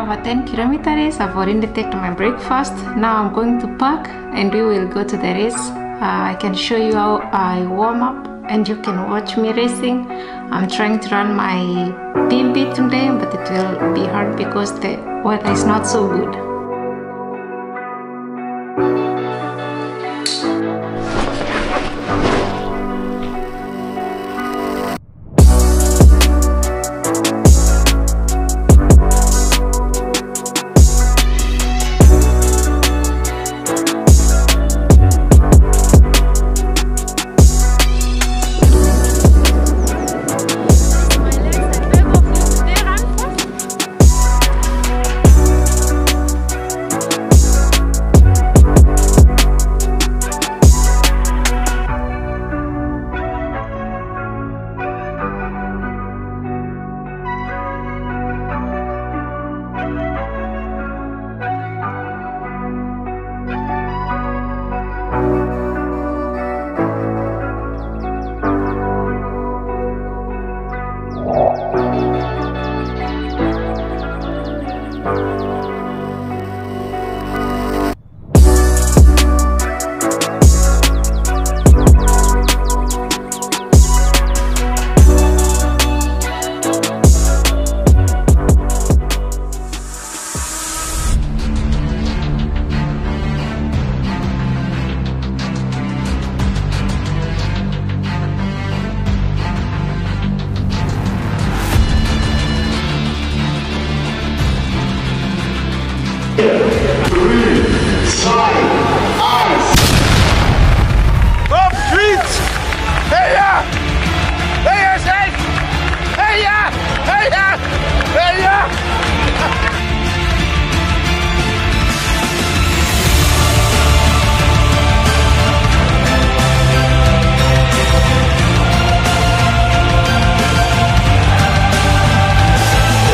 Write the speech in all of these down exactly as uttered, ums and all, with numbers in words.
have a ten kilometer race. I've already taken my breakfast. Now I'm going to park and we will go to the race. Uh, I can show you how I warm up and you can watch me racing. I'm trying to run my P B today, but it will be hard because the weather is not so good.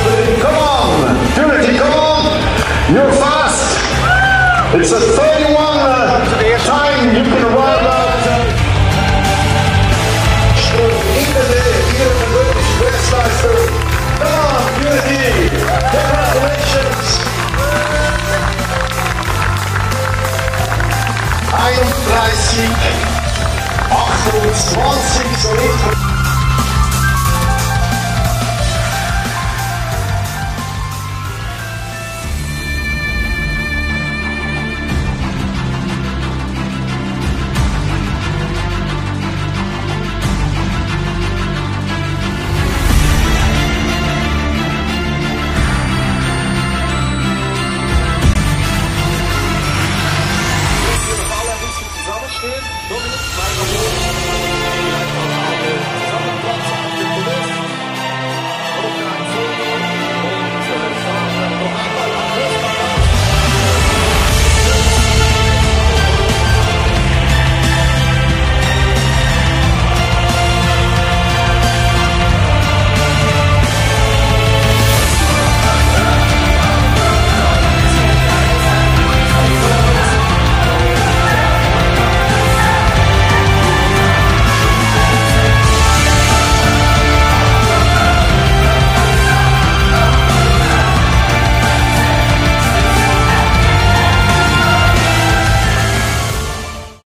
You're fast! It's a thirty-one!